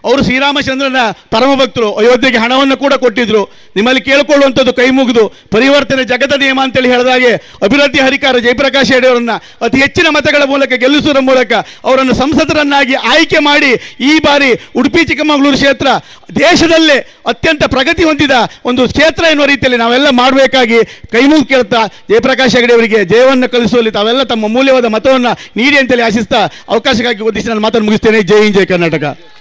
ಅವರು ಶ್ರೀರಾಮಚಂದ್ರನ ಪರಮ ಭಕ್ತರು, ಅಯೋಧ್ಯೆಗೆ ಹಣವನ್ನು ಕೂಡ ಕೊಟ್ಟಿದ್ರು. ನಿಮ್ಮಲ್ಲಿ ಕೇಳಿಕೊಳ್ಳುವಂಥದ್ದು ಕೈ ಮುಗಿದು ಪರಿವರ್ತನೆ ಜಗದ ನಿಯಮ ಅಂತೇಳಿ ಹೇಳಿದಾಗೆ ಅಭಿವೃದ್ಧಿ ಹರಿಕಾರ ಜಯಪ್ರಕಾಶ್ ಹೆಗಡೆ ಅವರನ್ನ ಅತಿ ಹೆಚ್ಚಿನ ಮತಗಳ ಮೂಲಕ ಗೆಲ್ಲಿಸುವುದರ ಮೂಲಕ ಅವರನ್ನು ಸಂಸದರನ್ನಾಗಿ ಆಯ್ಕೆ ಮಾಡಿ ಈ ಬಾರಿ ಉಡುಪಿ ಚಿಕ್ಕಮಗಳೂರು ಕ್ಷೇತ್ರ ದೇಶದಲ್ಲೇ ಅತ್ಯಂತ ಪ್ರಗತಿ ಹೊಂದಿದ ಒಂದು ಕ್ಷೇತ್ರ ಎನ್ನುವ ರೀತಿಯಲ್ಲಿ ನಾವೆಲ್ಲ ಮಾಡಬೇಕಾಗಿ ಕೈ ಮುಗಿ ಕೇಳ್ತಾ ಜಯಪ್ರಕಾಶ್ ಹೆಗಡೆ ಅವರಿಗೆ ಜಯವನ್ನು ಕಲಿಸುವಲ್ಲಿ ತಾವೆಲ್ಲ ತಮ್ಮ ಮೂಲ್ಯವಾದ ಮತವನ್ನು ನೀಡಿ ಅಂತೇಳಿ ಆಶಿಸ್ತಾ ಅವಕಾಶಕ್ಕಾಗಿ ಒದಗಿಸಿ ನಾನು ಮಾತನ್ನು ಮುಗಿಸ್ತೇನೆ. ಜೈ ಹಿಂದ್, ಜೈ ಕರ್ನಾಟಕ.